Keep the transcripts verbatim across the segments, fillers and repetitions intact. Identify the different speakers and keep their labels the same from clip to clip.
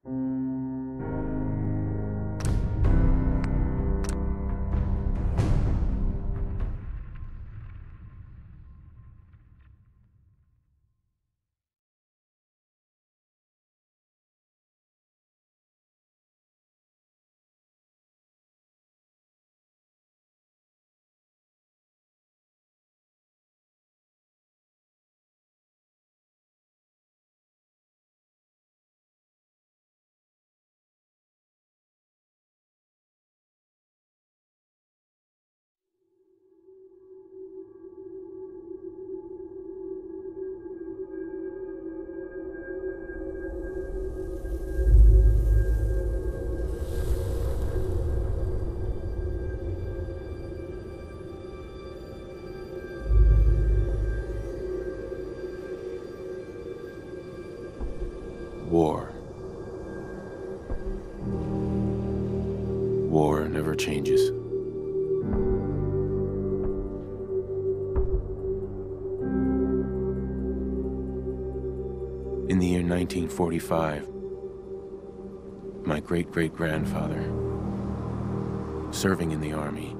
Speaker 1: War. War never changes. In the year nineteen forty-five, my great-great-grandfather, serving in the army,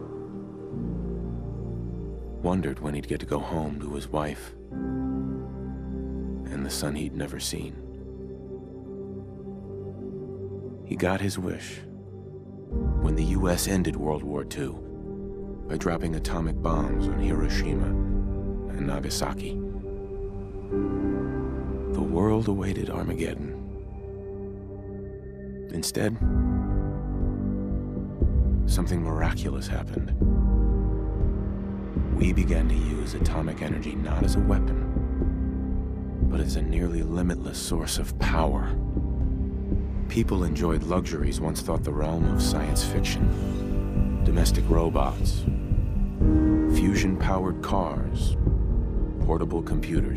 Speaker 1: wondered when he'd get to go home to his wife and the son he'd never seen. He got his wish when the U S ended World War Two by dropping atomic bombs on Hiroshima and Nagasaki. The world awaited Armageddon. Instead, something miraculous happened. We began to use atomic energy not as a weapon, but as a nearly limitless source of power. People enjoyed luxuries once thought the realm of science fiction. Domestic robots, fusion-powered cars, portable computers.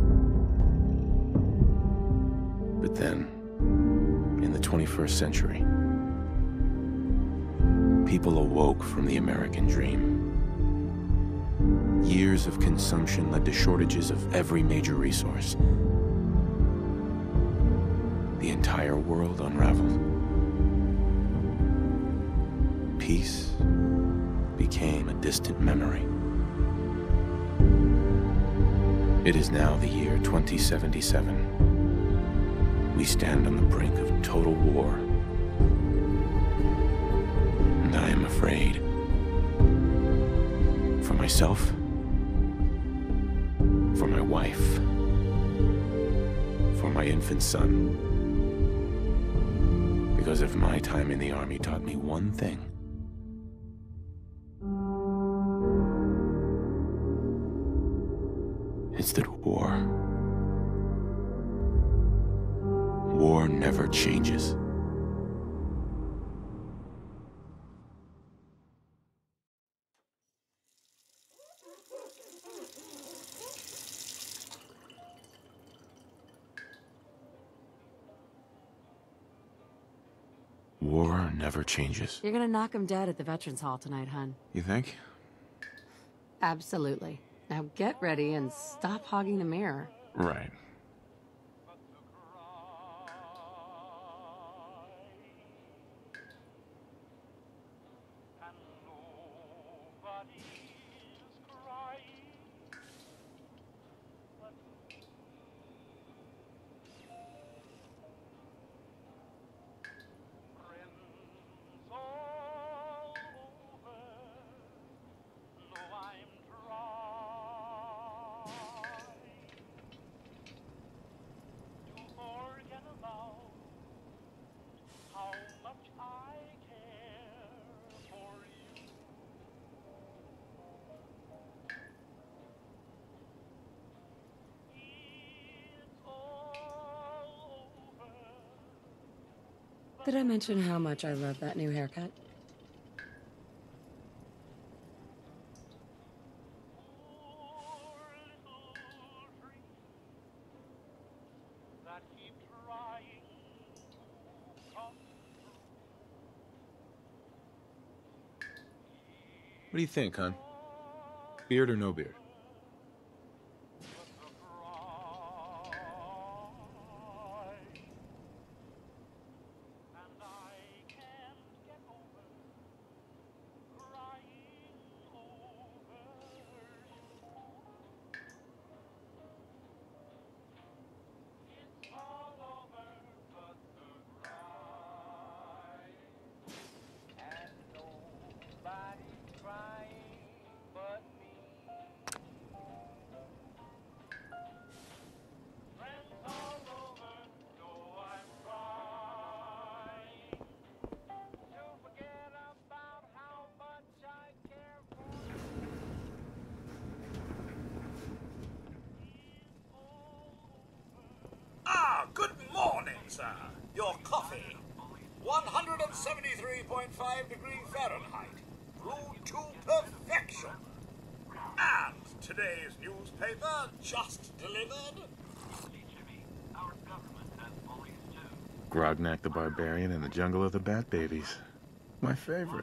Speaker 1: But then, in the twenty-first century, people awoke from the American dream. Years of consumption led to shortages of every major resource. The entire world unraveled. Peace became a distant memory. It is now the year twenty seventy-seven. We stand on the brink of total war. And I am afraid. For myself, for my wife, for my infant son. Because if my time in the army taught me one thing, it's that war, war never changes. War never changes.
Speaker 2: You're gonna knock him dead at the Veterans Hall tonight, hun.
Speaker 1: You think?
Speaker 2: Absolutely. Now get ready and stop hogging the mirror.
Speaker 1: Right.
Speaker 2: Did I mention how much I love that new haircut?
Speaker 1: What do you think, hon? Beard or no beard?
Speaker 3: three point five degrees Fahrenheit. Brewed to perfection. And today's newspaper just delivered.
Speaker 1: Grognak the Barbarian in the Jungle of the Bat Babies. My favorite.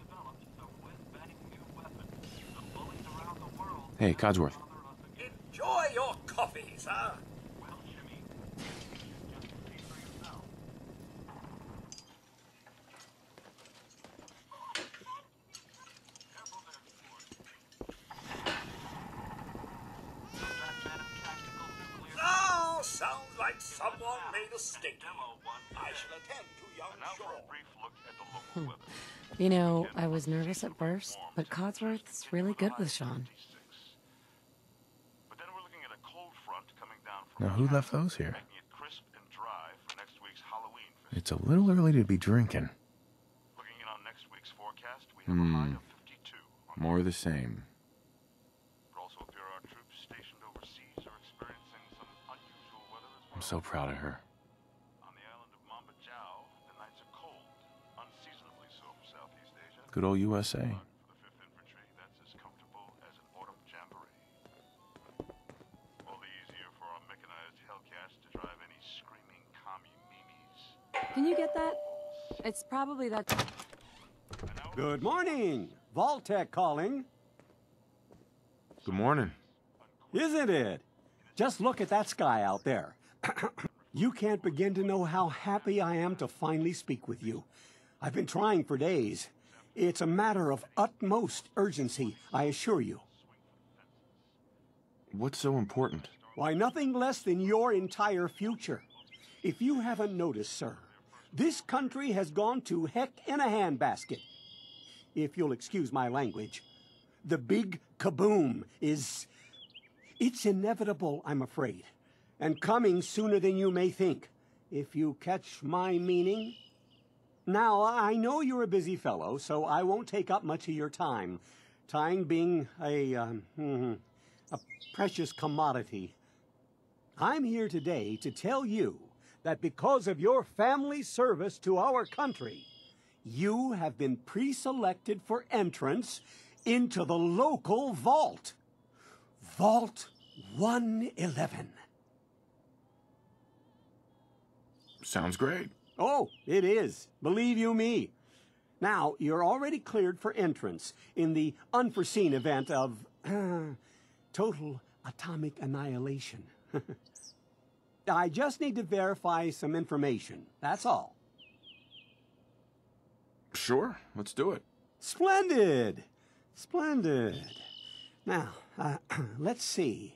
Speaker 1: Hey, Codsworth.
Speaker 3: Enjoy your coffee, sir. Oh, sounds like someone made a statement. I shall attend to young Shaw.
Speaker 2: You know, I was nervous at first, but Codsworth's really good with Sean.
Speaker 1: Now, who left those here? It's a little early to be drinking. Hmm. More of the same. I'm so proud of her. Good old U S A.
Speaker 2: Can you get that? It's probably that...
Speaker 4: Good morning. Vault-Tec calling.
Speaker 1: Good morning.
Speaker 4: Isn't it? Just look at that sky out there. You can't begin to know how happy I am to finally speak with you. I've been trying for days. It's a matter of utmost urgency, I assure you.
Speaker 1: What's so important?
Speaker 4: Why, nothing less than your entire future. If you haven't noticed, sir, this country has gone to heck in a handbasket. If you'll excuse my language, the big kaboom is... It's inevitable, I'm afraid, and coming sooner than you may think, if you catch my meaning. Now, I know you're a busy fellow, so I won't take up much of your time. Time being a, um, a precious commodity. I'm here today to tell you that because of your family service to our country, you have been pre-selected for entrance into the local vault. Vault one eleven.
Speaker 1: Sounds great.
Speaker 4: Oh, it is. Believe you me. Now, you're already cleared for entrance in the unforeseen event of uh, total atomic annihilation. I just need to verify some information. That's all.
Speaker 1: Sure, let's do it.
Speaker 4: Splendid. Splendid. Now, uh, let's see.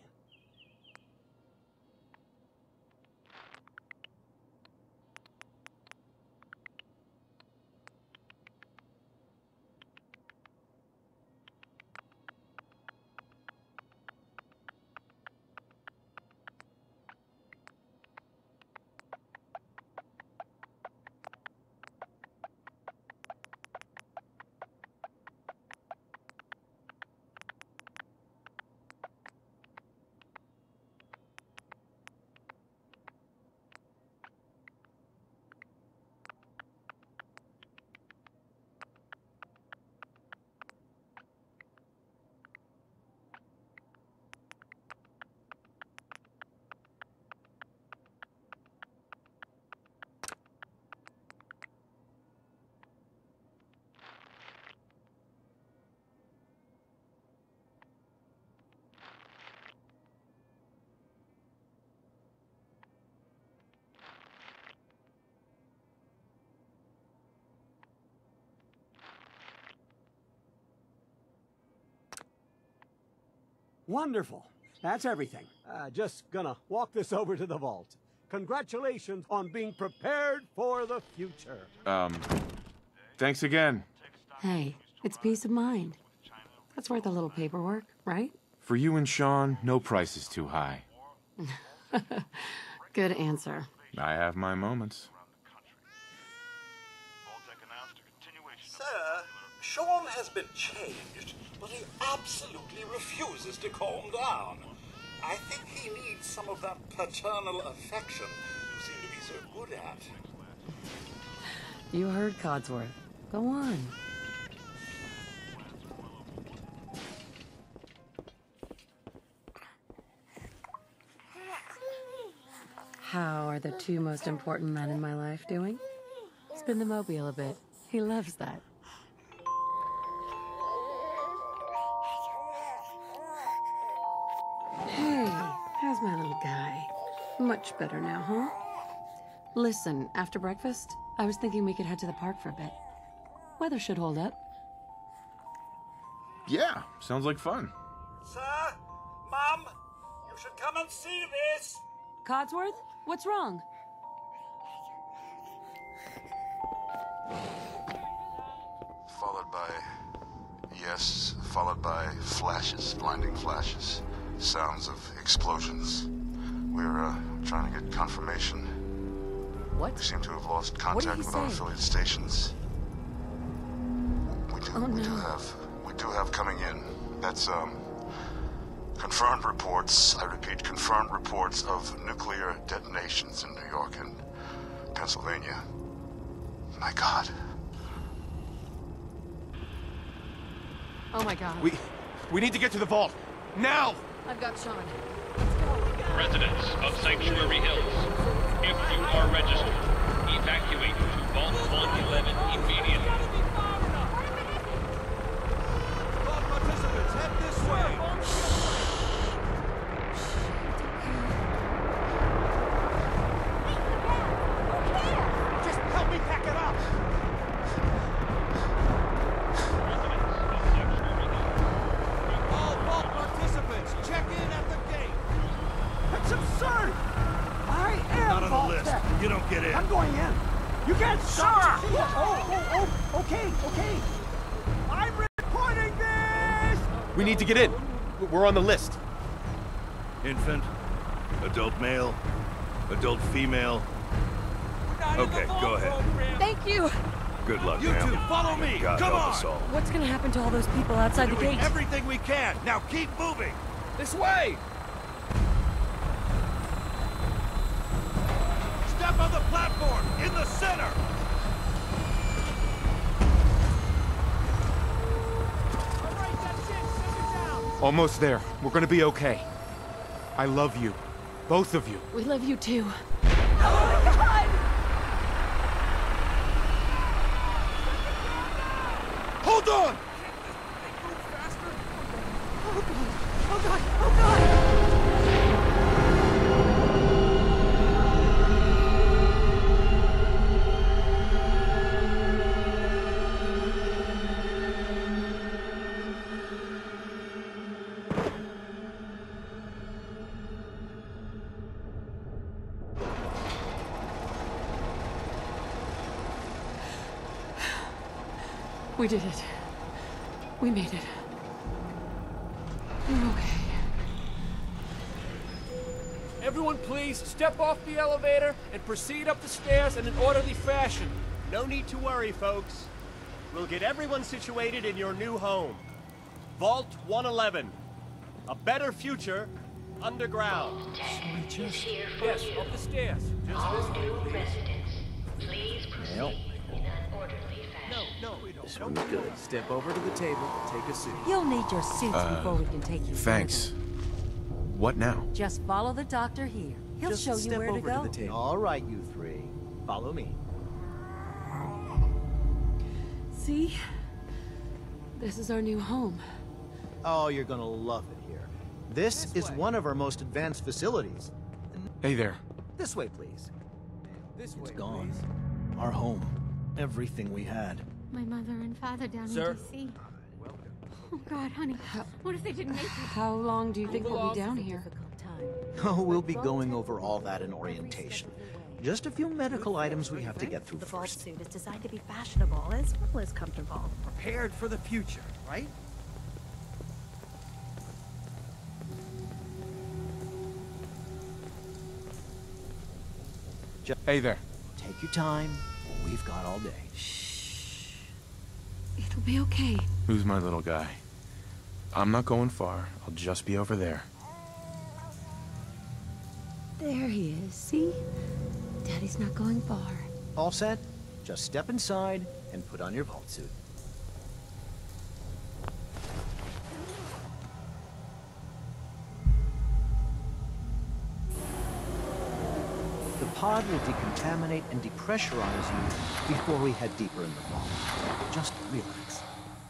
Speaker 4: Wonderful. That's everything. Uh, just gonna walk this over to the vault. Congratulations on being prepared for the future.
Speaker 1: Um, thanks again.
Speaker 2: Hey, it's peace of mind. That's worth a little paperwork, right?
Speaker 1: For you and Sean, no price is too high.
Speaker 2: Good answer.
Speaker 1: I have my moments.
Speaker 3: Sir, Sean has been changed, but he absolutely refuses to calm down. I think he needs some of that paternal affection you seem to be so good at.
Speaker 2: You heard Codsworth. Go on. How are the two most important men in my life doing? Spin the mobile a bit. He loves that. Hey, how's my little guy? Much better now, huh? Listen, after breakfast, I was thinking we could head to the park for a bit. Weather should hold up.
Speaker 1: Yeah, sounds like fun.
Speaker 3: Sir, Mum, you should come and see this.
Speaker 2: Codsworth, what's wrong?
Speaker 5: Followed by... yes, followed by flashes, blinding flashes. Sounds of explosions. We're, uh, trying to get confirmation.
Speaker 2: What?
Speaker 5: We seem to have lost
Speaker 2: What
Speaker 5: contact
Speaker 2: did he
Speaker 5: with our
Speaker 2: say?
Speaker 5: affiliate stations. We do,
Speaker 2: Oh,
Speaker 5: we do
Speaker 2: no.
Speaker 5: have, we do have coming in. That's, um, confirmed reports, I repeat, confirmed reports of nuclear detonations in New York and Pennsylvania. My God.
Speaker 2: Oh my god.
Speaker 1: We... we need to get to the vault. Now!
Speaker 2: I've got Sean.
Speaker 6: Residents of Sanctuary Hills, if you are registered, evacuate to Vault one eleven immediately.
Speaker 3: All participants, head this way. Just help me pack it up. All vault participants, check in at the gate.
Speaker 4: That's absurd! I am
Speaker 3: Not on the
Speaker 4: Vault
Speaker 3: list.
Speaker 4: Tech.
Speaker 3: You don't get in.
Speaker 4: I'm going in. You can't stop! Sir! Oh, oh, oh, okay, okay. I'm reporting this!
Speaker 1: We need to get in. We're on the list.
Speaker 7: Infant, adult male, adult female. Okay, go ahead.
Speaker 2: Thank you!
Speaker 7: Good luck,
Speaker 3: You
Speaker 7: ma'am.
Speaker 3: two, follow me.
Speaker 7: God
Speaker 3: Come
Speaker 7: help
Speaker 3: on.
Speaker 7: us all.
Speaker 2: What's gonna happen to all those people outside the
Speaker 3: Doing
Speaker 2: gate?
Speaker 3: everything we can. Now keep moving. This way. Step on the platform in the center. All right, that's it. Set it down.
Speaker 1: Almost there. We're gonna be okay. I love you. Both of you.
Speaker 2: We love you too.
Speaker 3: Hold on.
Speaker 2: Oh god! Oh god! We did it. We made it. We're okay.
Speaker 8: Everyone please step off the elevator and proceed up the stairs in an orderly fashion.
Speaker 9: No need to worry, folks. We'll get everyone situated in your new home. Vault one eleven. A better future underground.
Speaker 8: Yes, up the stairs. Just this way, please.
Speaker 10: Residents, please proceed in an orderly fashion.
Speaker 9: No, we don't.
Speaker 11: This will be good. Step over to the table, take a seat.
Speaker 2: You'll need your suits
Speaker 1: Uh,
Speaker 2: before we can take you.
Speaker 1: Thanks. What now?
Speaker 2: Just follow the doctor here. He'll
Speaker 11: Just
Speaker 2: show you
Speaker 11: step
Speaker 2: where to
Speaker 11: over
Speaker 2: go.
Speaker 11: to the table.
Speaker 12: All right, you three. Follow me.
Speaker 2: See? This is our new home.
Speaker 12: Oh, you're gonna love it here. This is one of our most advanced facilities.
Speaker 1: Hey there.
Speaker 12: This way, please.
Speaker 8: This way,
Speaker 12: It's gone.
Speaker 8: please.
Speaker 12: Our home. Everything we had.
Speaker 10: My mother and father down
Speaker 8: Sir?
Speaker 10: in D C Oh God, honey. What if they didn't make it?
Speaker 2: How long do you think we'll be down here?
Speaker 12: Oh, we'll be going over all that in orientation. Just a few medical items we have to get through
Speaker 13: The vault
Speaker 12: first.
Speaker 13: suit is designed to be fashionable as well as comfortable.
Speaker 9: Prepared for the future, right?
Speaker 1: Hey there.
Speaker 12: Take your time. We've got all day.
Speaker 2: It'll be okay.
Speaker 1: Who's my little guy? I'm not going far. I'll just be over there.
Speaker 2: There he is, see? Daddy's not going far.
Speaker 12: All set? Just step inside and put on your vault suit. The pod will decontaminate and depressurize you before we head deeper in the vault. Just relax.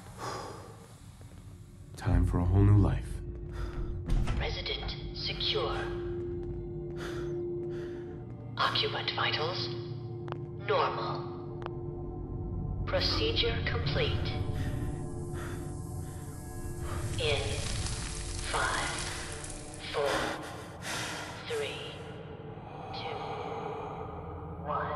Speaker 1: Time for a whole new life.
Speaker 10: Resident secure. Occupant vitals normal. Procedure complete. In five, four, three, two, one.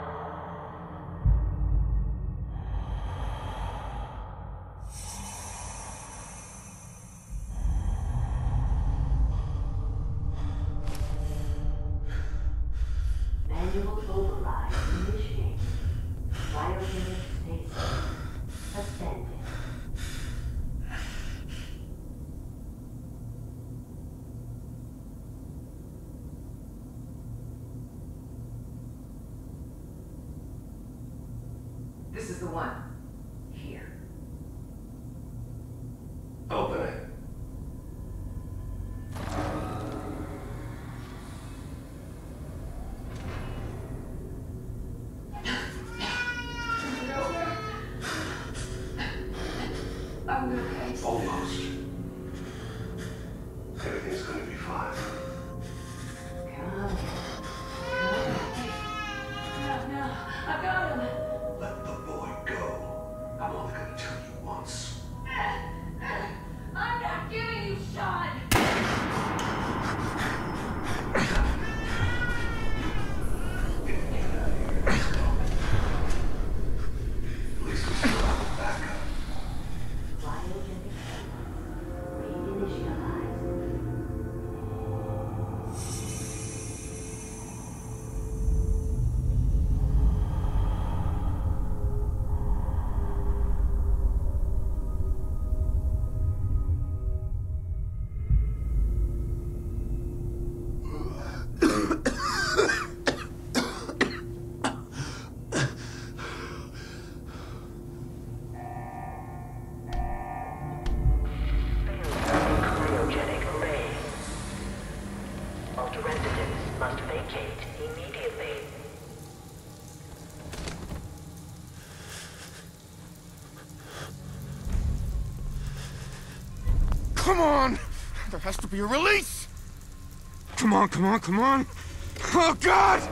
Speaker 14: Manual override initiated. Cryogenic stasis suspended.
Speaker 15: This is the one. Here.
Speaker 5: Open it.
Speaker 15: I'm okay.
Speaker 5: Almost. Everything's gonna be fine.
Speaker 15: Come on. No, no, I got him.
Speaker 5: Let the boy go. I'm only gonna tell you once.
Speaker 15: I'm not giving you Sean.
Speaker 5: At least we still have a backup.
Speaker 14: Cryogenic reinitialized.
Speaker 10: Cryogenic array. All residents must vacate immediately.
Speaker 1: Come on! There has to be a release! Come on, come on, come on! Oh, God!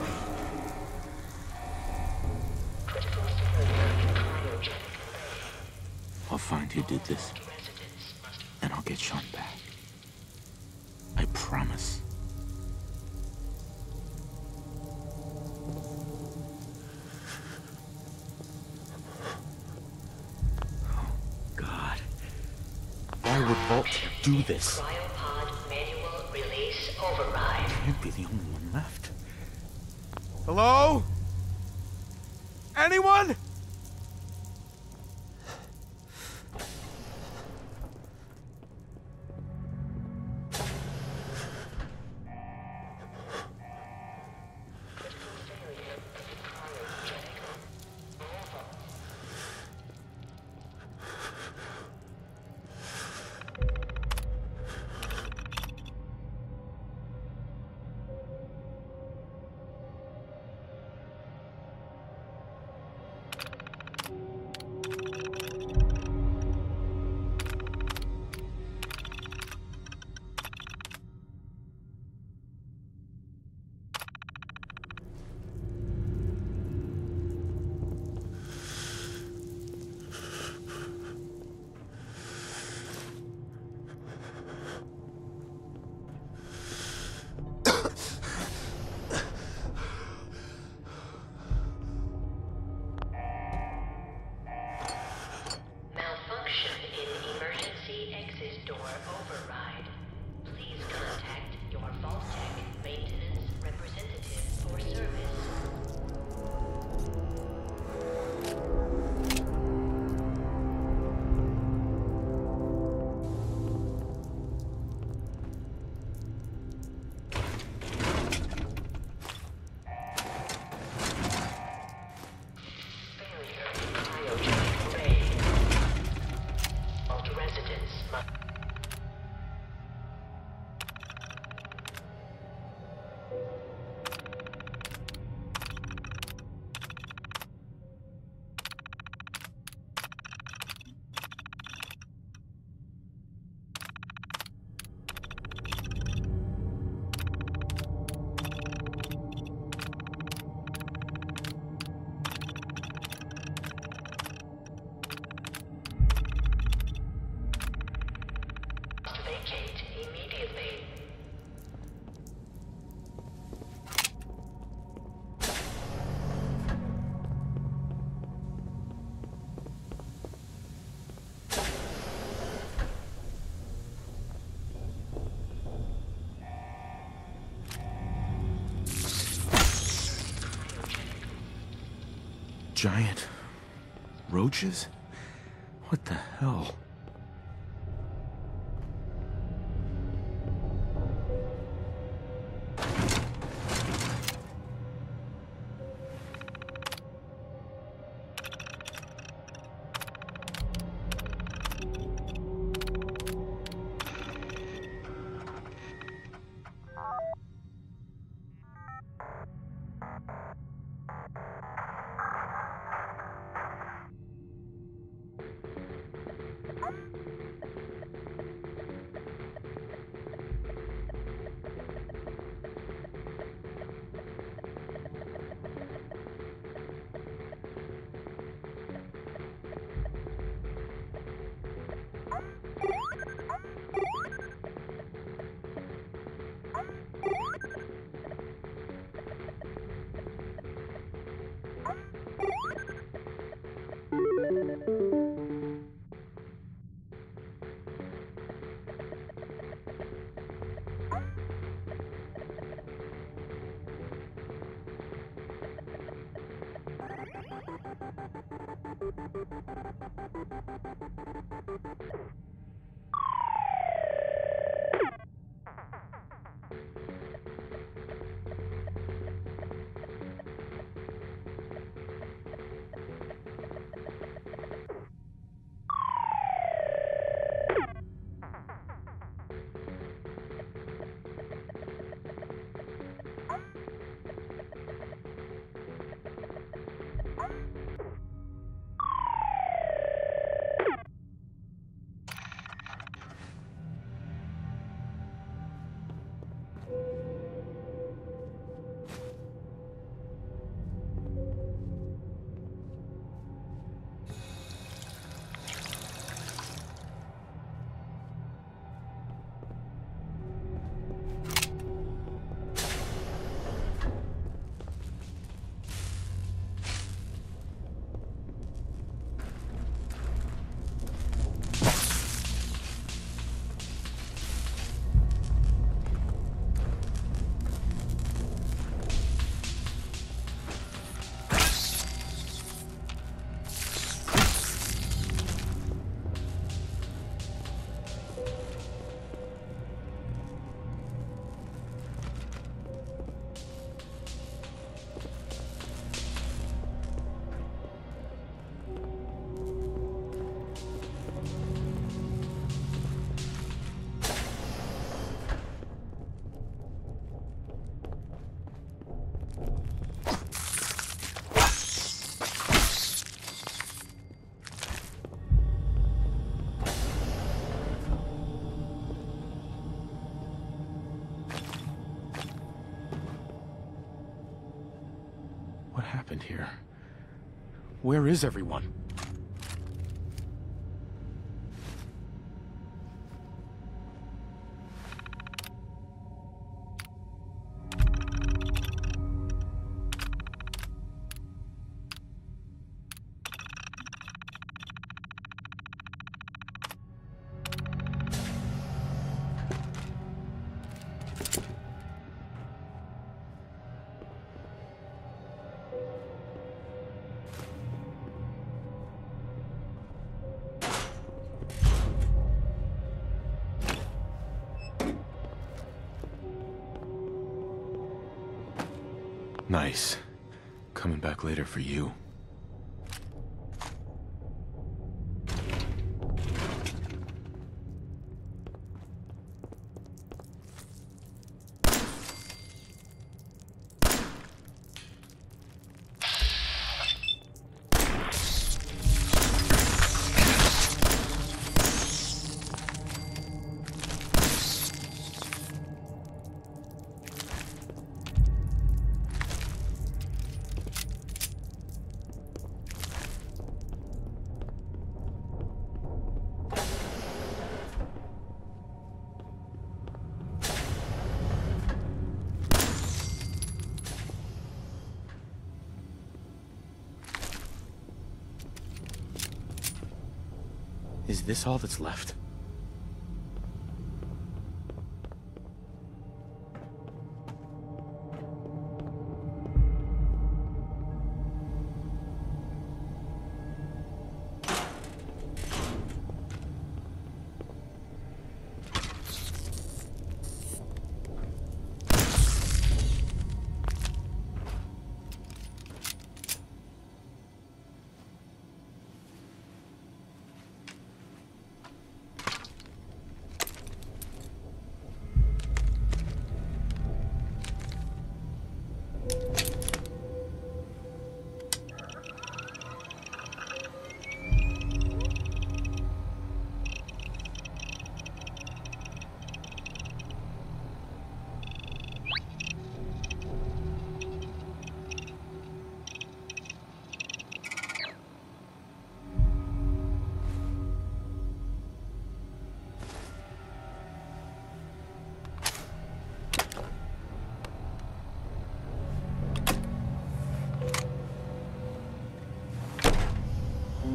Speaker 10: Critical failure in cryogenic array.
Speaker 1: I'll find who did this,
Speaker 10: Residents must
Speaker 1: and I'll get Sean back. I promise. Oh, God. Why would Vault do this?
Speaker 10: cryopod manual release override.
Speaker 1: Can't be the only one left.
Speaker 8: Hello? Anyone?
Speaker 1: Giant roaches? What the hell? What happened here? Where is everyone? Nice. Coming back later for you. Is this all that's left?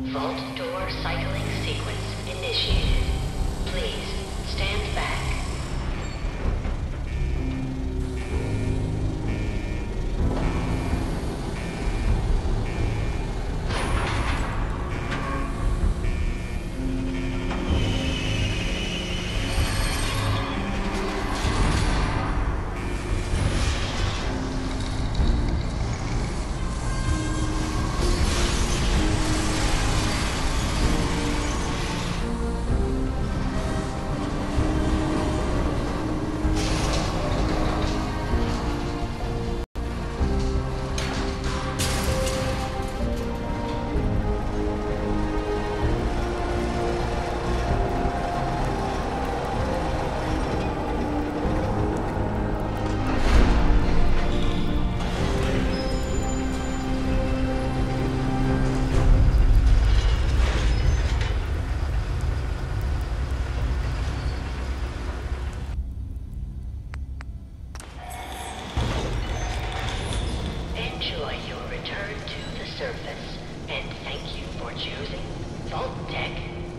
Speaker 10: Vault door cycling sequence initiated. Please stand back. Enjoy your return to the surface, and thank you for choosing Vault Tech.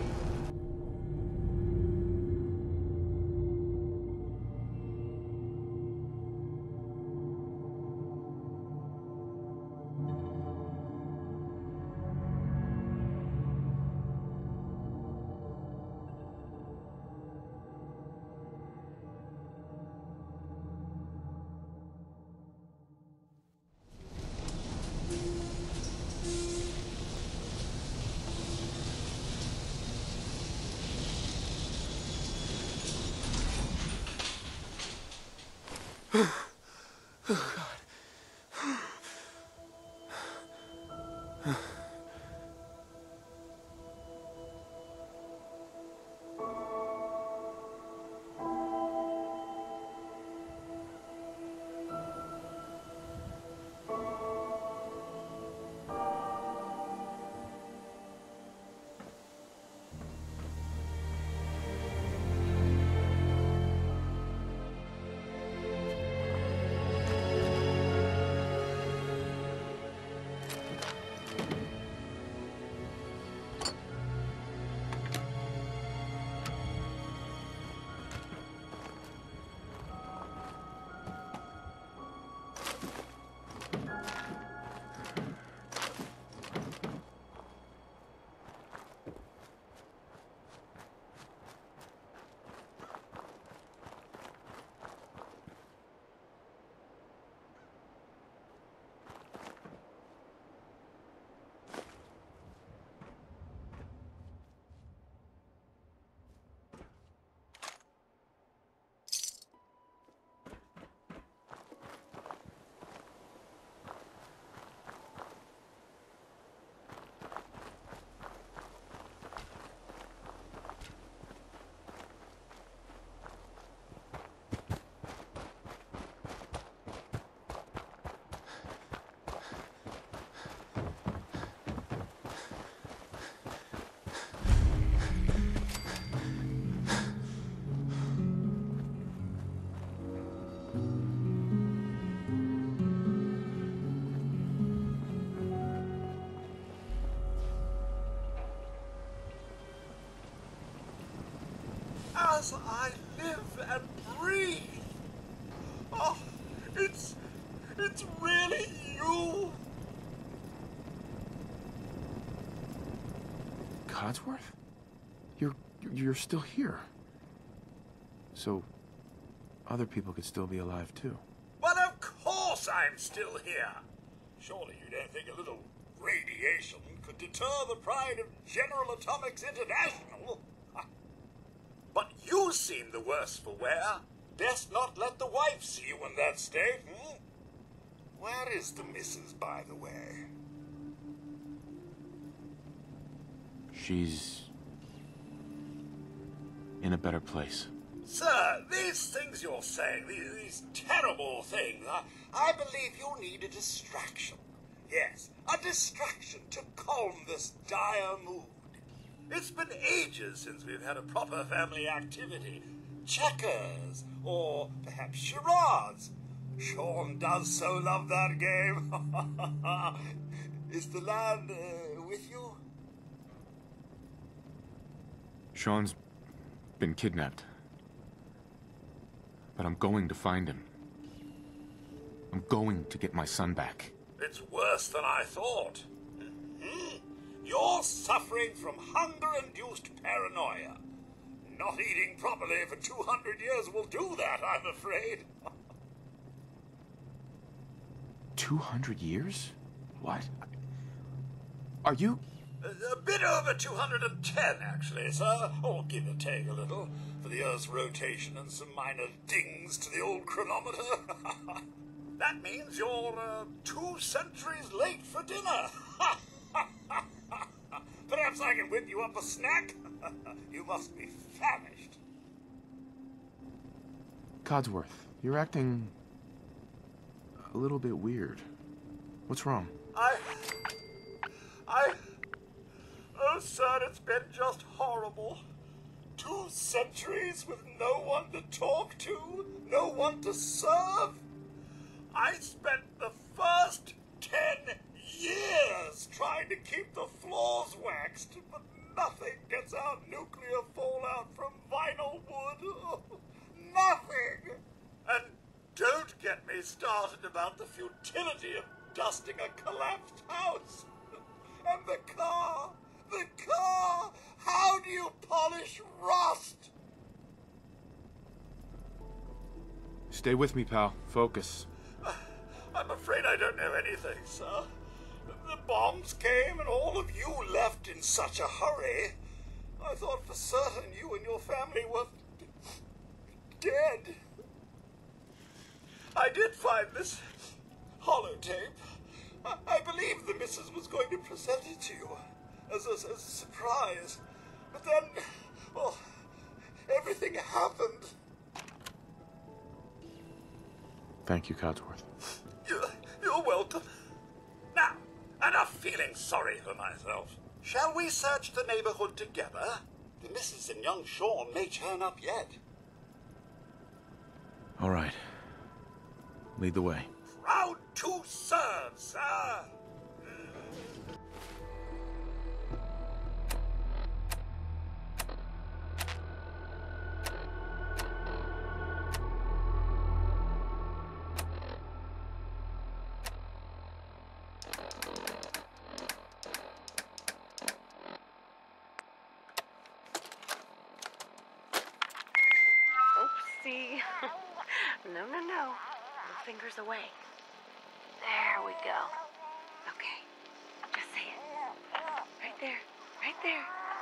Speaker 1: Oh, God.
Speaker 3: As I live and breathe. Oh, it's, it's really you.
Speaker 1: Codsworth? You're, you're still here. So, other people could still be alive too.
Speaker 3: But of course I'm still here. Surely you don't think a little radiation could deter the pride of General Atomics International? But you seem the worse for wear. Best not let the wife see you in that state, hmm? Where is the missus, by the way?
Speaker 1: She's in a better place.
Speaker 3: Sir, these things you're saying, these, these terrible things, I, I believe you need a distraction. Yes, a distraction to calm this dire mood. It's been ages since we've had a proper family activity. Checkers, or perhaps charades. Sean does so love that game. Is the lad uh, with you?
Speaker 1: Sean's been kidnapped. But I'm going to find him. I'm going to get my son back.
Speaker 3: It's worse than I thought. Mm-hmm. You're suffering from hunger-induced paranoia. Not eating properly for two hundred years will do that, I'm afraid.
Speaker 1: two hundred years? What? Are you...
Speaker 3: A, a bit over two hundred ten, actually, sir. Or give or take a little, for the Earth's rotation and some minor dings to the old chronometer. That means you're uh, two centuries late for dinner. Perhaps I can whip you up a snack? You must be famished.
Speaker 1: Codsworth, you're acting... a little bit weird. What's wrong?
Speaker 3: I... I... Oh, sir, it's been just horrible. Two centuries with no one to talk to, no one to serve. I spent the first ten years trying to keep the floors waxed, but nothing gets out nuclear fallout from vinyl wood. Oh, nothing! And don't get me started about the futility of dusting a collapsed house. And the car, the car, how do you polish rust?
Speaker 1: Stay with me, pal. Focus.
Speaker 3: I'm afraid I don't know anything, sir. The bombs came and all of you left in such a hurry. I thought for certain you and your family were dead. I did find this holotape. I, I believe the missus was going to present it to you as a, as a surprise. But then, well, everything happened.
Speaker 1: Thank you, Codsworth.
Speaker 3: You're, you're welcome. Now, enough feeling sorry for myself. Shall we search the neighborhood together? The missus and young Sean may turn up yet.
Speaker 1: All right. Lead the way.
Speaker 3: Proud to serve, sir.
Speaker 2: Oopsie. No, no, no. No fingers away. There we go. Okay. Just say it. Right there. Right there.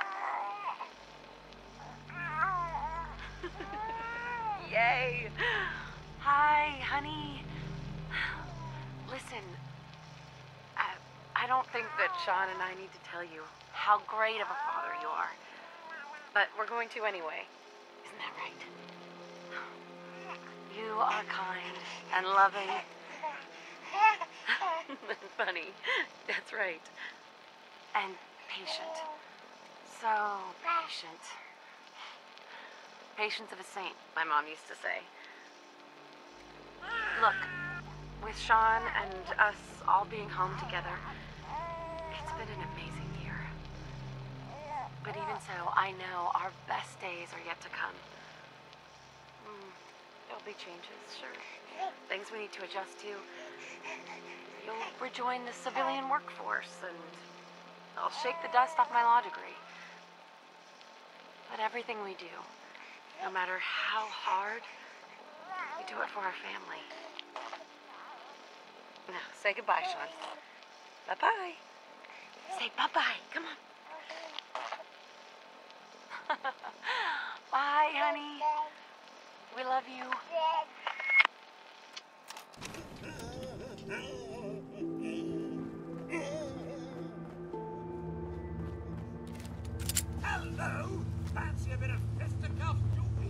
Speaker 2: Yay. Hi, honey. Listen, I, I don't think that Sean and I need to tell you how great of a father you are. But we're going to anyway. Isn't that right? You are kind and loving. That's funny. That's right. And patient. So patient. Patience of a saint, my mom used to say. Look, with Sean and us all being home together, it's been an amazing year. But even so, I know our best days are yet to come. Mm, there'll be changes, sure. Things we need to adjust to. You'll rejoin the civilian workforce, and I'll shake the dust off my law degree. But everything we do, no matter how hard, we do it for our family. Now, say goodbye, Sean. Bye-bye. Say bye-bye. Come on. Bye, honey. We love you.
Speaker 3: Hello. Fancy a bit of fisticuffs, do we?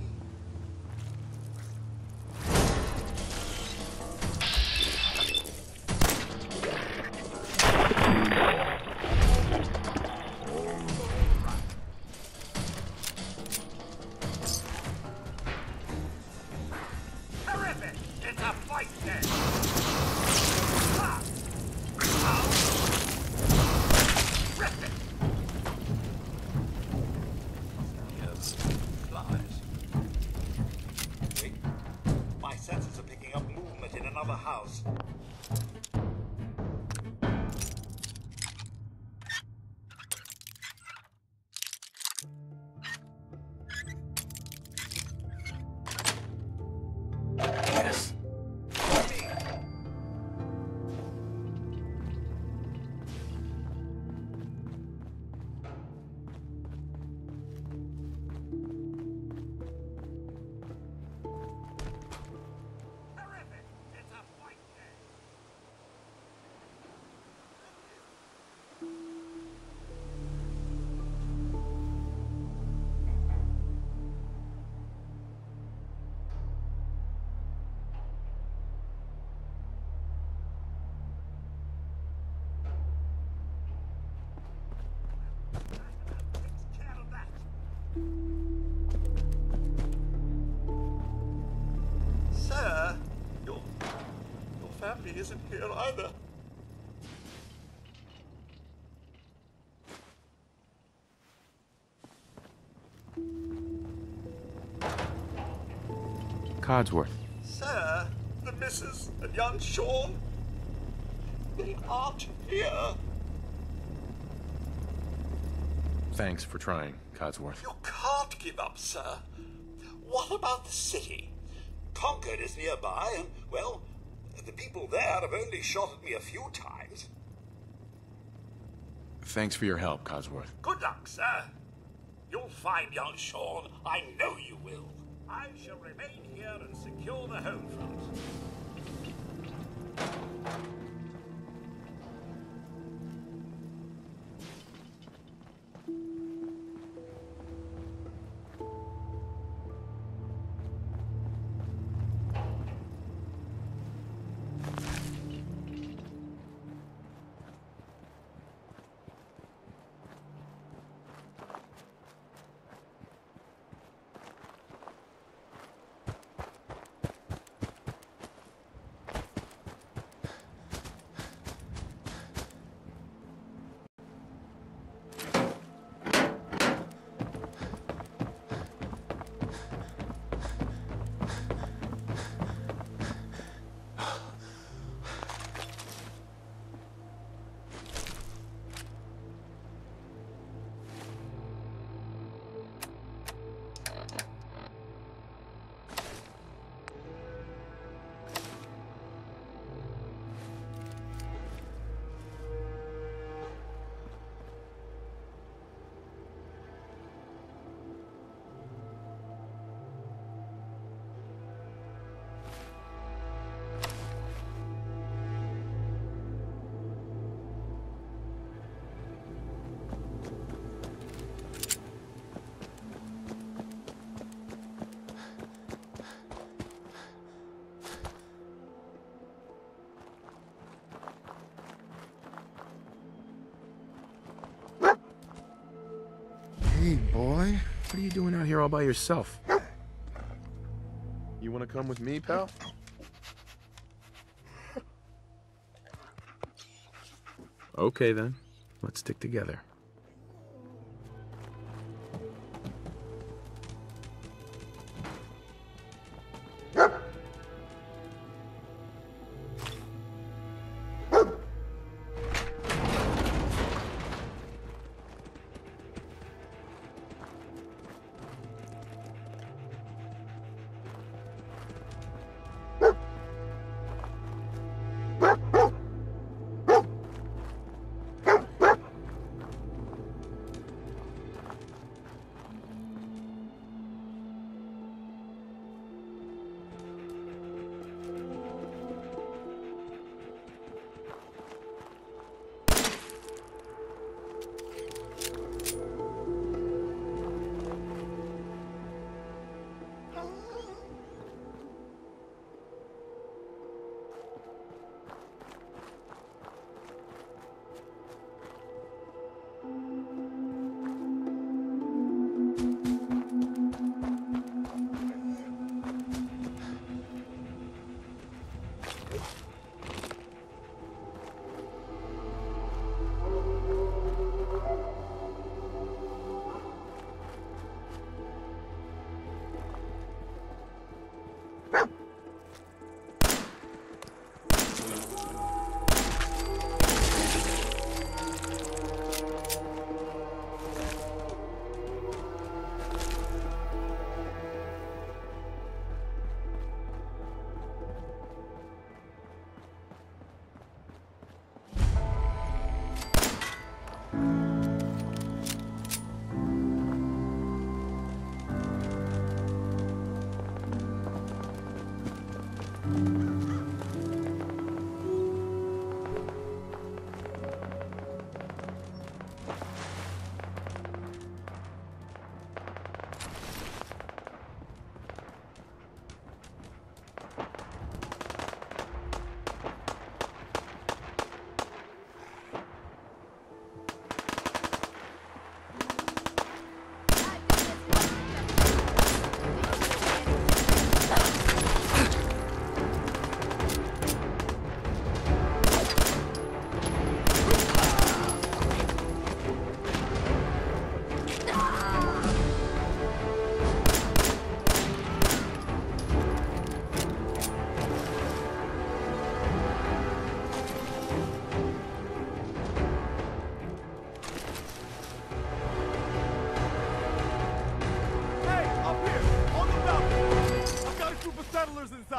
Speaker 3: isn't here either.
Speaker 1: Codsworth.
Speaker 3: Sir, the missus and young Sean, they aren't here.
Speaker 1: Thanks for trying, Codsworth.
Speaker 3: You can't give up, sir. What about the city? Concord is nearby, and, well, the people there have only shot at me a few times.
Speaker 1: Thanks for your help, Codsworth.
Speaker 3: Good luck, sir. You'll find young Sean. I know you will. I shall remain here and secure the home front.
Speaker 1: Hey, boy. What are you doing out here all by yourself? You want to come with me, pal? Okay, then. Let's stick together.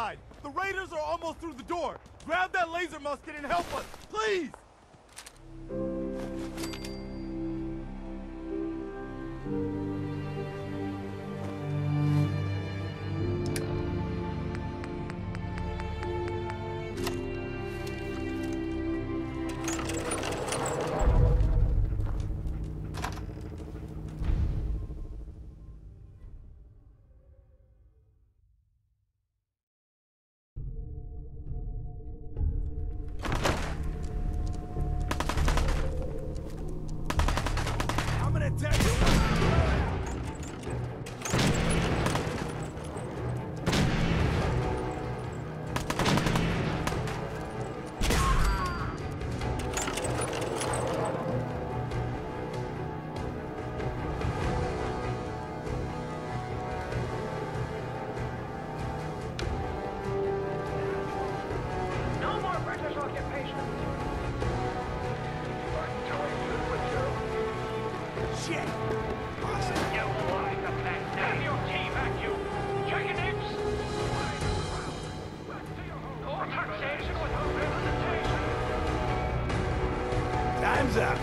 Speaker 16: side. The raiders are almost through the door. Grab that laser musket and help us, please!
Speaker 7: Time's up.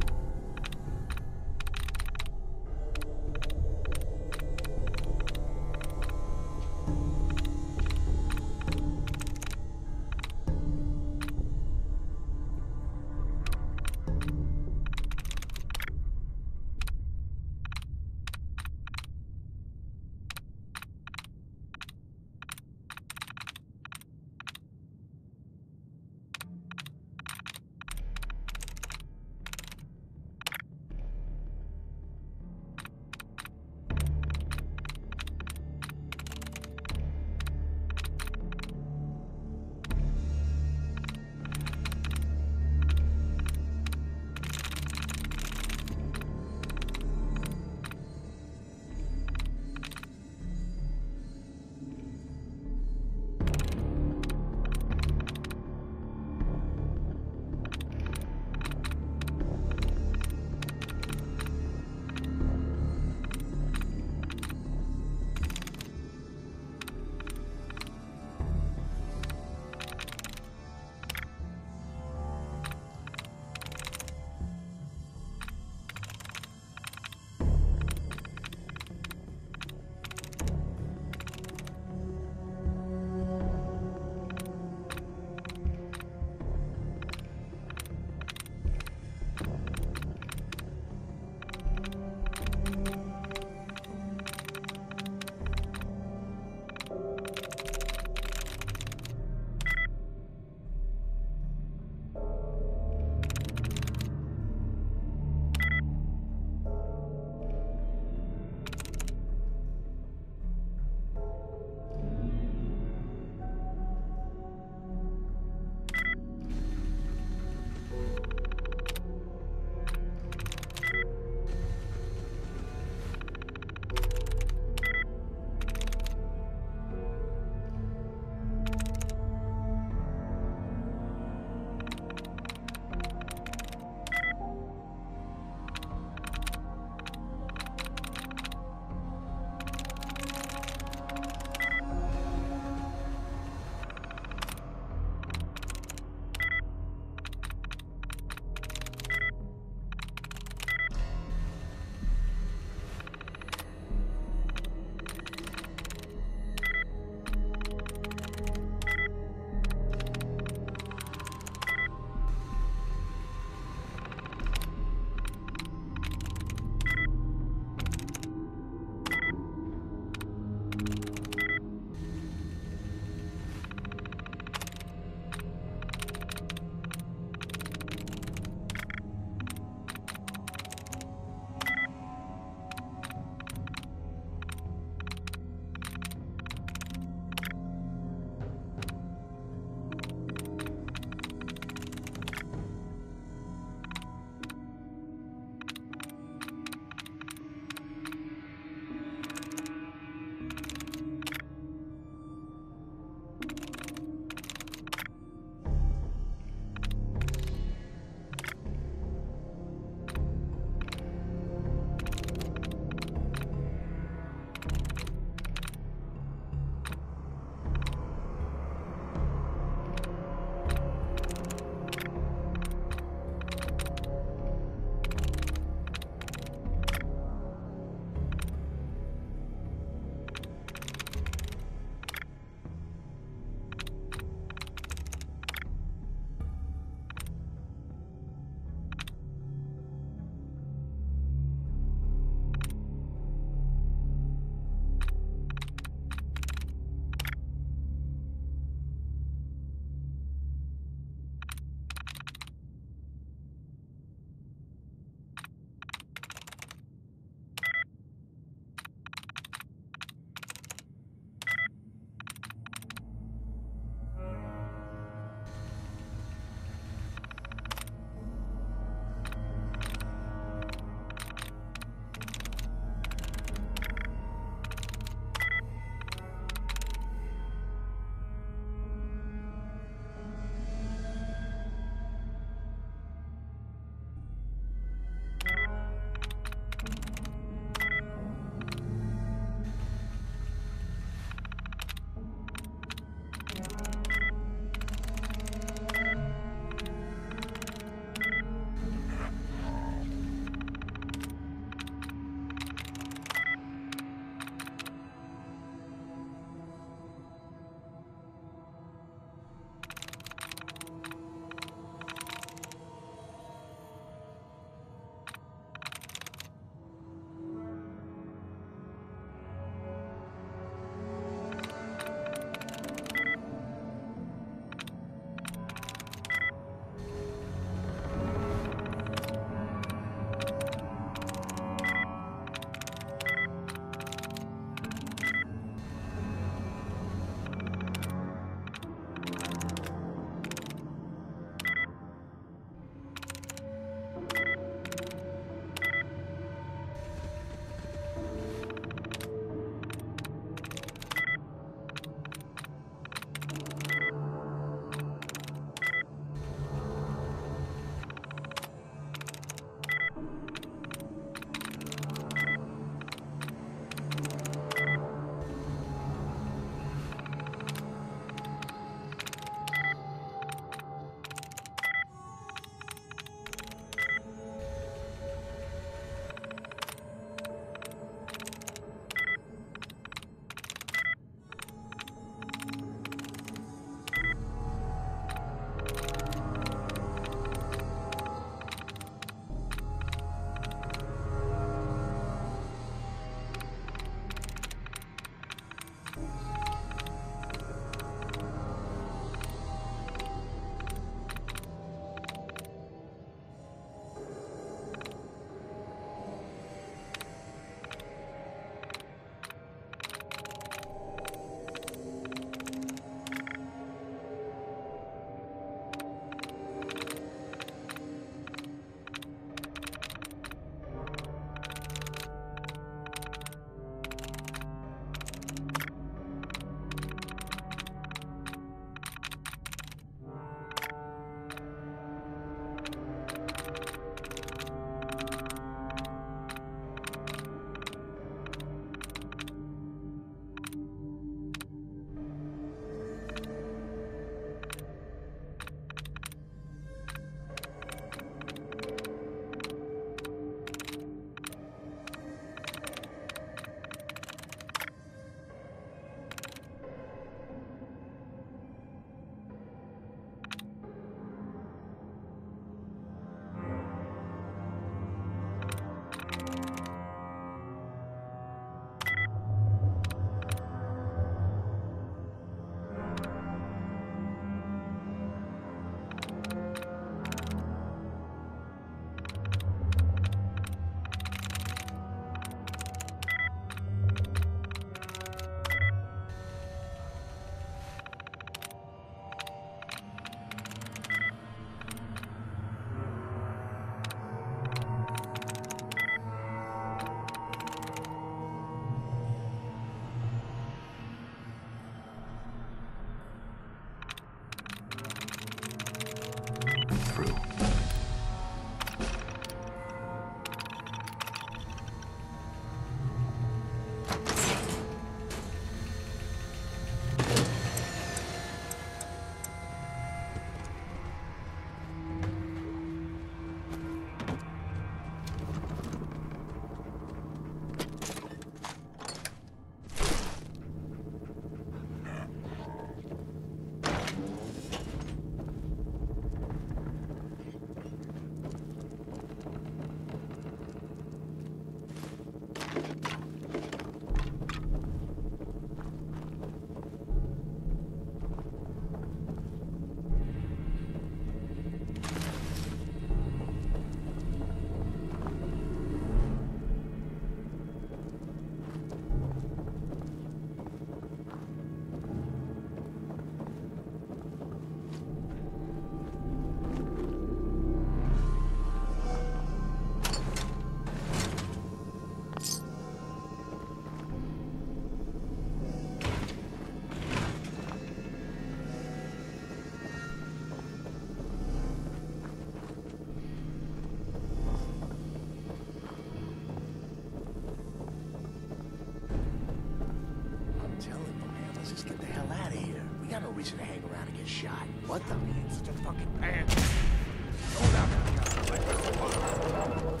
Speaker 17: reason to hang around and get shot. What the?
Speaker 16: Being such a fucking pansy. Hold out for the other, like this a while.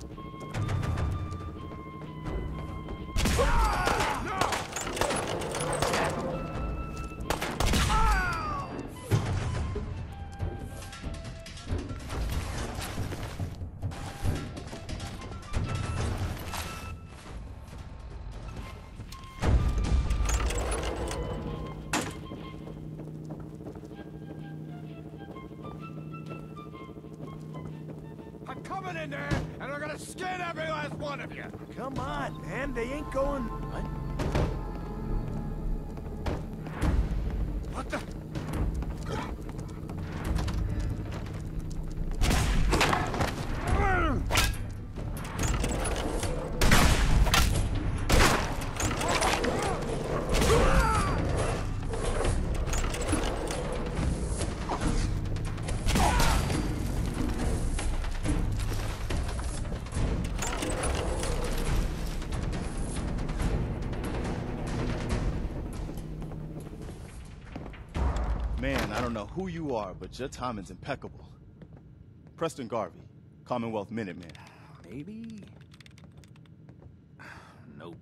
Speaker 16: I'm coming in there, and I'm gonna skin every last one of you!
Speaker 17: Come on, man. They ain't going... What?
Speaker 16: What the...
Speaker 18: Man, I don't know who you are, but your timing's impeccable. Preston Garvey, Commonwealth Minuteman.
Speaker 11: Maybe? Nope.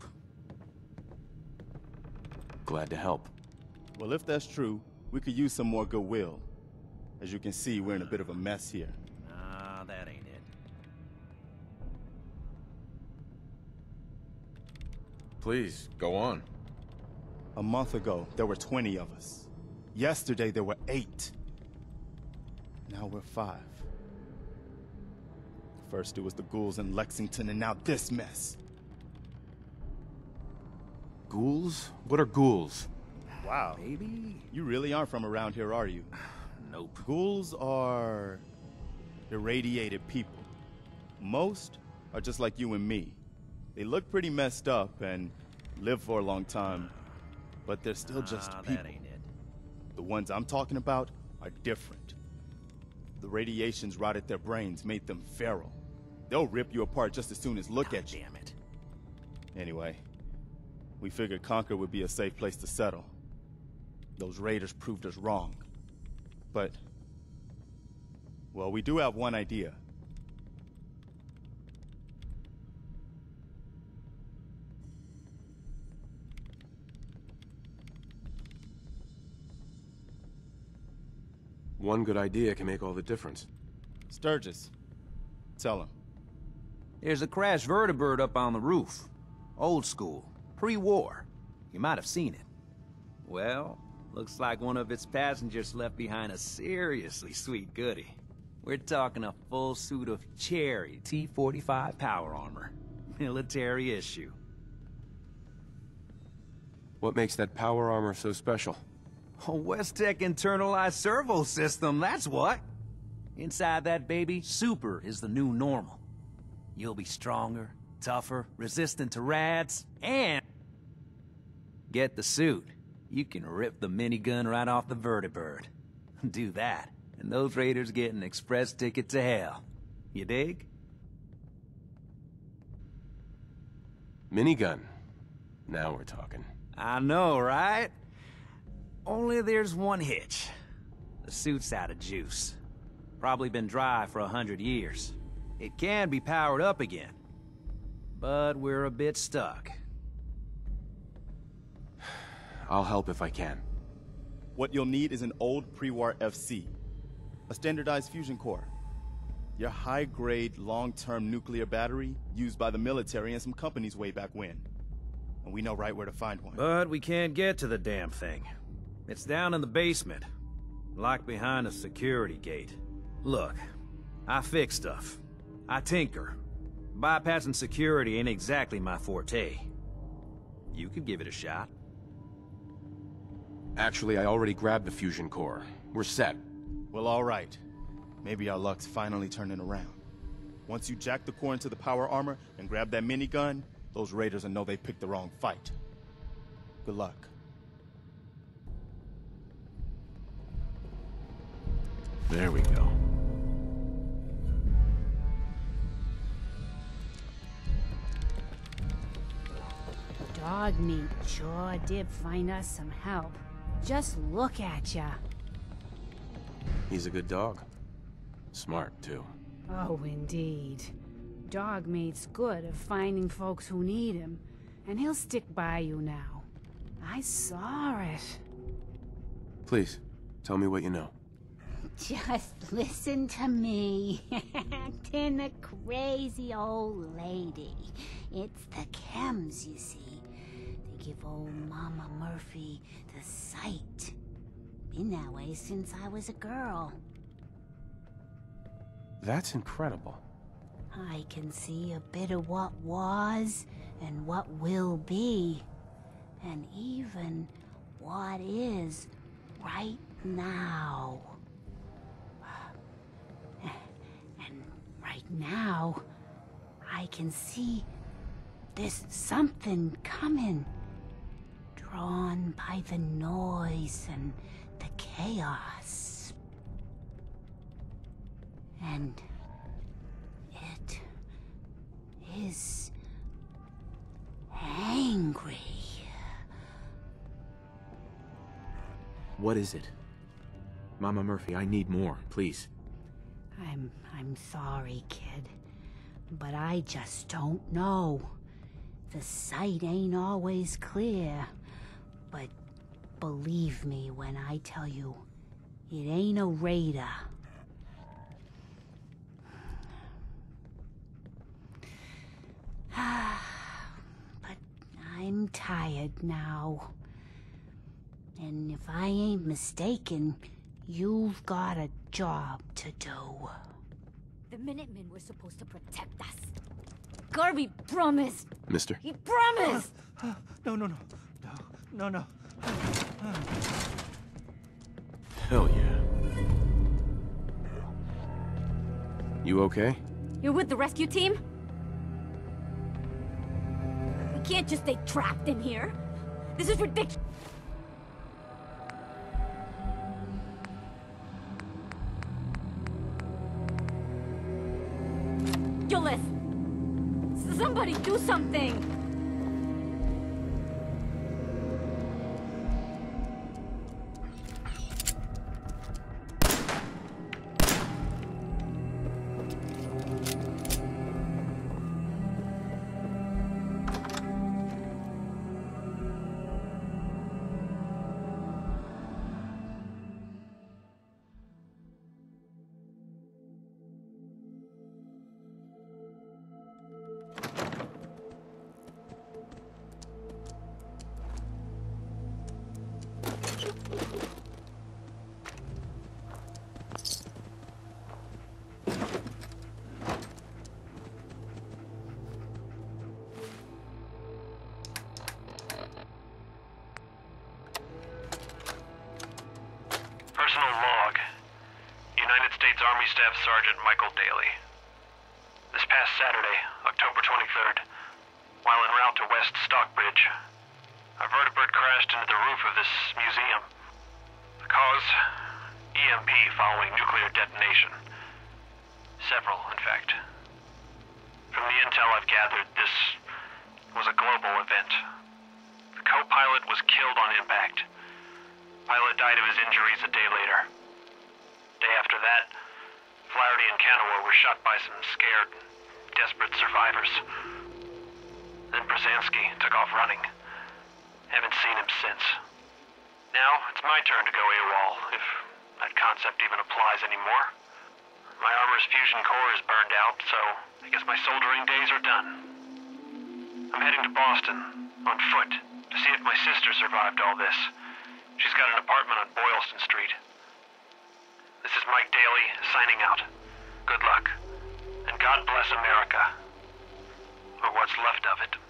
Speaker 1: Glad to help.
Speaker 18: Well, if that's true, we could use some more goodwill. As you can see, we're in a bit of a mess here.
Speaker 11: Nah, that ain't it.
Speaker 1: Please, go on.
Speaker 18: A month ago, there were twenty of us. Yesterday, there were eight. Now we're five. First, it was the ghouls in Lexington, and now this mess.
Speaker 1: Ghouls? What are ghouls?
Speaker 18: Wow.
Speaker 11: Maybe?
Speaker 18: You really aren't from around here, are you?
Speaker 11: Nope.
Speaker 18: Ghouls are irradiated people. Most are just like you and me. They look pretty messed up and live for a long time, but they're still just
Speaker 11: nah,
Speaker 18: people.
Speaker 11: That ain't it.
Speaker 18: The ones I'm talking about are different. The radiations rotted their brains, made them feral. They'll rip you apart just as soon as look
Speaker 11: God
Speaker 18: at you.
Speaker 11: Damn it.
Speaker 18: Anyway, we figured Concord would be a safe place to settle. Those raiders proved us wrong. But, well, we do have one idea.
Speaker 1: One good idea can make all the difference.
Speaker 18: Sturgis, tell him.
Speaker 12: There's a crashed vertibird up on the roof. Old school, pre-war. You might have seen it. Well, looks like one of its passengers left behind a seriously sweet goodie. We're talking a full suit of cherry T forty-five power armor. Military issue.
Speaker 1: What makes that power armor so special?
Speaker 12: A West-Tech internalized servo system, that's what. Inside that baby, super is the new normal. You'll be stronger, tougher, resistant to rads, and... get the suit. You can rip the minigun right off the vertibird. Do that, and those raiders get an express ticket to hell. You dig?
Speaker 1: Minigun. Now we're talking.
Speaker 12: I know, right? Only there's one hitch. The suit's out of juice. Probably been dry for a hundred years. It can be powered up again. But we're a bit stuck.
Speaker 1: I'll help if I can.
Speaker 18: What you'll need is an old pre-war F C. A standardized fusion core. Your high-grade, long-term nuclear battery used by the military and some companies way back when. And we know right where to find one.
Speaker 12: But we can't get to the damn thing. It's down in the basement, locked behind a security gate. Look, I fix stuff. I tinker. Bypassing security ain't exactly my forte. You could give it a shot.
Speaker 1: Actually, I already grabbed the fusion core. We're set.
Speaker 18: Well, all right. Maybe our luck's finally turning around. Once you jack the core into the power armor and grab that minigun, those raiders will know they picked the wrong fight. Good luck.
Speaker 1: There we go.
Speaker 19: Dog meat sure did find us some help. Just look at ya.
Speaker 1: He's a good dog. Smart, too.
Speaker 19: Oh, indeed. Dog mate's good at finding folks who need him, and he'll stick by you now. I saw it.
Speaker 1: Please, tell me what you know.
Speaker 19: Just listen to me. Acting a crazy old lady. It's the chems, you see. They give old Mama Murphy the sight. Been that way since I was a girl.
Speaker 1: That's incredible.
Speaker 19: I can see a bit of what was and what will be. And even what is right now. And right now, I can see there's something coming. Drawn by the noise and the chaos. And it is angry.
Speaker 1: What is it? Mama Murphy, I need more, please.
Speaker 19: I'm I'm sorry, kid. But I just don't know. The sight ain't always clear. But believe me when I tell you, it ain't a raider. But I'm tired now. And if I ain't mistaken, you've got a job to do.
Speaker 13: The Minutemen were supposed to protect us. Garvey promised.
Speaker 1: Mister?
Speaker 13: He promised!
Speaker 17: No, no, no. No, no, no.
Speaker 1: Hell yeah. You okay?
Speaker 13: You're with the rescue team? We can't just stay trapped in here. This is ridiculous. Somebody do something!
Speaker 6: Personal log. United States Army Staff Sergeant Michael Daly. This past Saturday, October twenty-third, while en route to West Stockbridge, a vertibird crashed into the roof of this museum. The cause? E M P following nuclear detonation. Several, in fact. From the intel I've gathered, this was a global event. The co-pilot was killed on impact. Pilot died of his injuries a day later. Day after that, Flaherty and Canaway were shot by some scared, desperate survivors. Then Brzezinski took off running. Haven't seen him since. Now, it's my turn to go AWOL, if that concept even applies anymore. My armor's fusion core is burned out, so I guess my soldering days are done. I'm heading to Boston, on foot, to see if my sister survived all this. She's got an apartment on Boylston Street. This is Mike Daly, signing out. Good luck. And God bless America. Or what's left of it.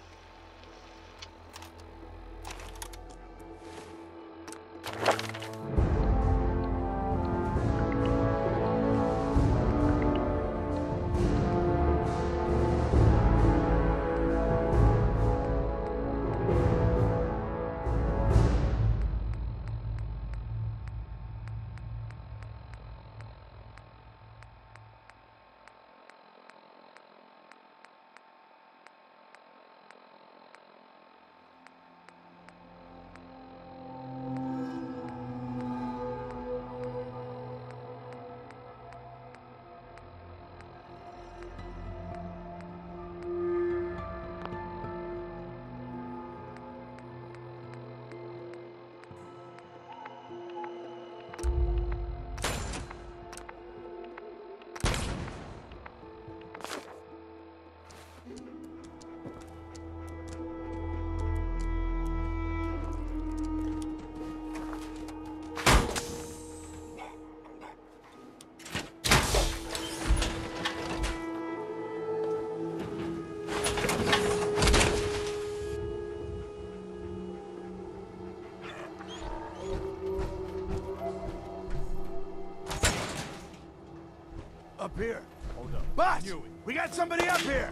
Speaker 16: here.
Speaker 18: Hold up.
Speaker 16: Boss, we got somebody up here.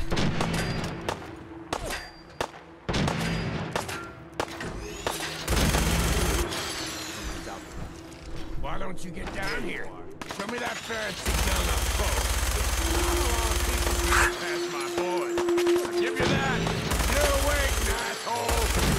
Speaker 16: Why don't you get down here? Show me that fancy gun up close. Not a lot of people get past my boys. I'll give you that. You're awake, asshole.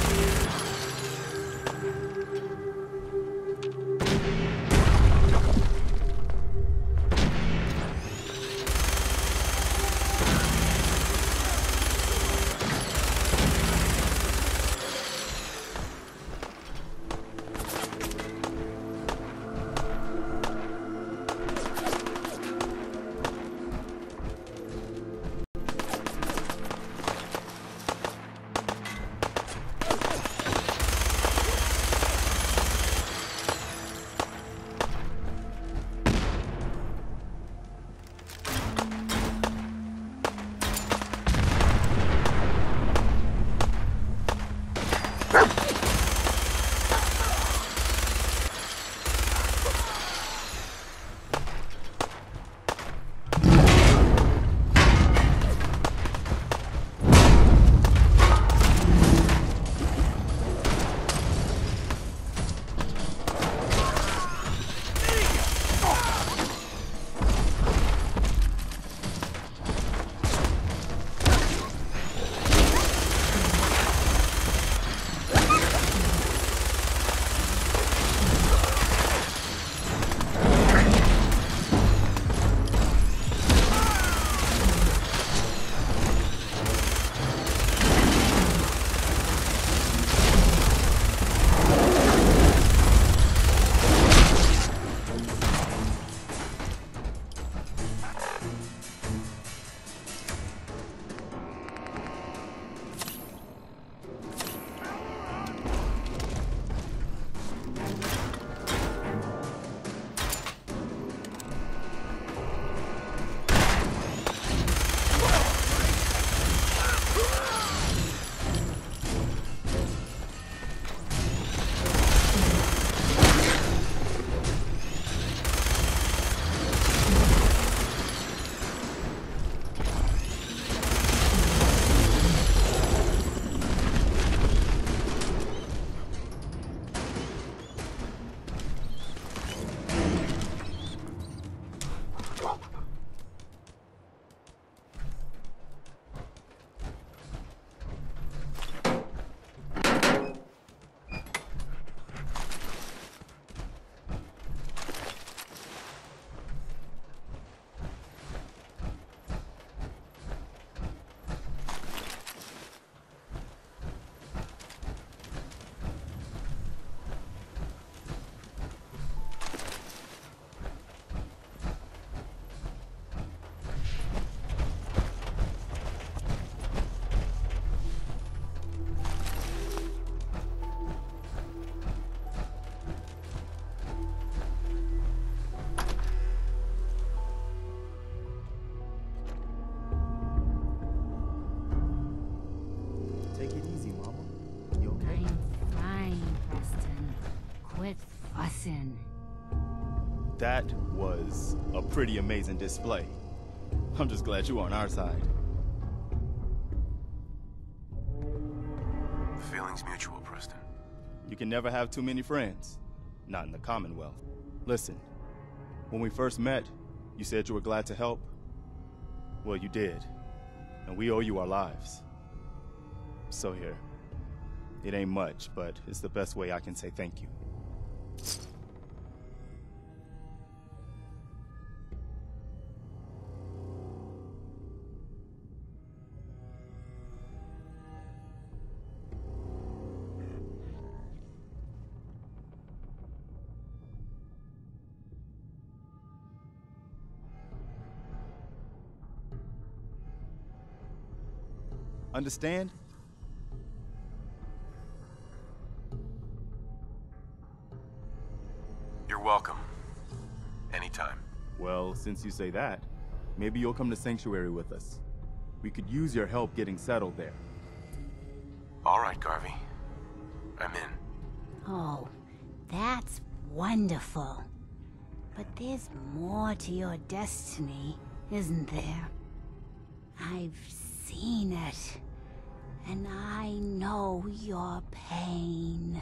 Speaker 18: That was a pretty amazing display. I'm just glad you're on our side.
Speaker 1: The feeling's mutual, Preston.
Speaker 18: You can never have too many friends. Not in the Commonwealth. Listen, when we first met, you said you were glad to help. Well, you did. And we owe you our lives. So here. It ain't much, but it's the best way I can say thank you. Understand?
Speaker 1: You're welcome. Anytime.
Speaker 18: Well, since you say that, maybe you'll come to Sanctuary with us. We could use your help getting settled there.
Speaker 1: All right, Garvey. I'm in.
Speaker 19: Oh, that's wonderful. But there's more to your destiny, isn't there? I've seen it, and I know your pain.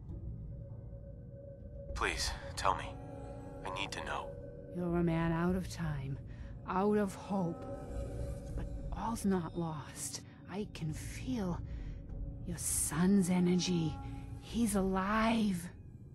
Speaker 1: Please, tell me. I need to know.
Speaker 20: You're a man out of time, out of hope. But all's not lost. I can feel your son's energy. He's alive.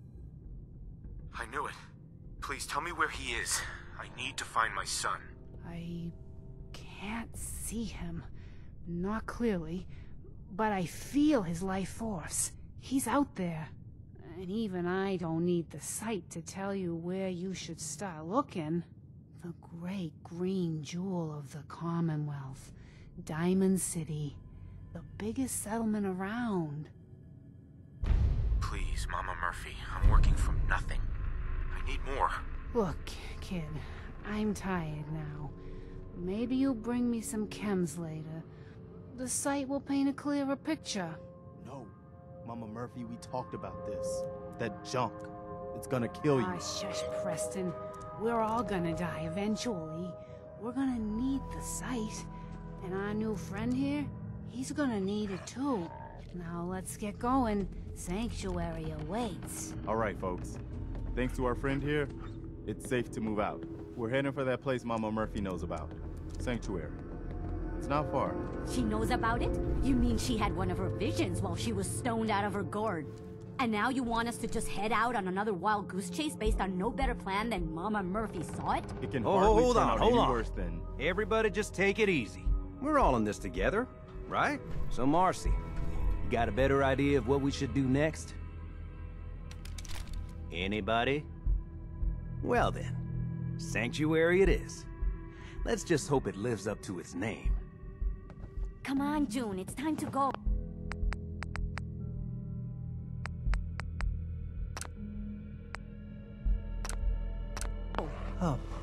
Speaker 1: I knew it. Please tell me where he is. I need to find my son.
Speaker 20: I can't see him. Not clearly. But I feel his life force. He's out there. And even I don't need the sight to tell you where you should start looking. The great green jewel of the Commonwealth. Diamond City. The biggest settlement around.
Speaker 1: Please, Mama Murphy. I'm working from nothing. I need more.
Speaker 20: Look, kid. I'm tired now. Maybe you'll bring me some chems later. The sight will paint a clearer picture.
Speaker 18: No. Mama Murphy, we talked about this. That junk. It's gonna kill you.
Speaker 20: Ah, shush, Preston. We're all gonna die eventually. We're gonna need the sight. And our new friend here, he's gonna need it too. Now let's get going. Sanctuary awaits.
Speaker 18: All right, folks. Thanks to our friend here, it's safe to move out. We're heading for that place Mama Murphy knows about. Sanctuary. It's not far.
Speaker 13: She knows about it? You mean she had one of her visions while she was stoned out of her gourd? And now you want us to just head out on another wild goose chase based on no better plan than Mama Murphy saw it?
Speaker 18: It can
Speaker 12: Oh,
Speaker 18: hardly
Speaker 12: hold
Speaker 18: turn
Speaker 12: on,
Speaker 18: out
Speaker 12: hold
Speaker 18: any
Speaker 12: on.
Speaker 18: worse than...
Speaker 12: Everybody just take it easy. We're all in this together, right? So Marcy, you got a better idea of what we should do next? Anybody? Well then, Sanctuary it is. Let's just hope it lives up to its name.
Speaker 13: Come on, June, it's time to go.
Speaker 17: Oh,